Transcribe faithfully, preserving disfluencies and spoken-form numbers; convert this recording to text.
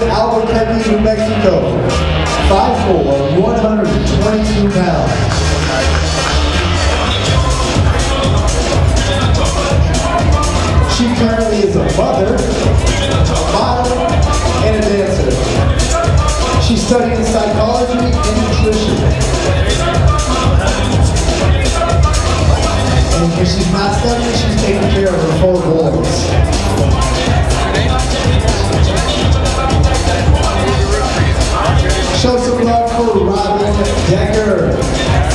Albuquerque, New Mexico. five foot four, one hundred twenty-two pounds. She currently is a mother, a model, and a dancer. She's studying psychology and nutrition. And when she's not studying, she's taking care of her four boys. Show some love for Robin Decker.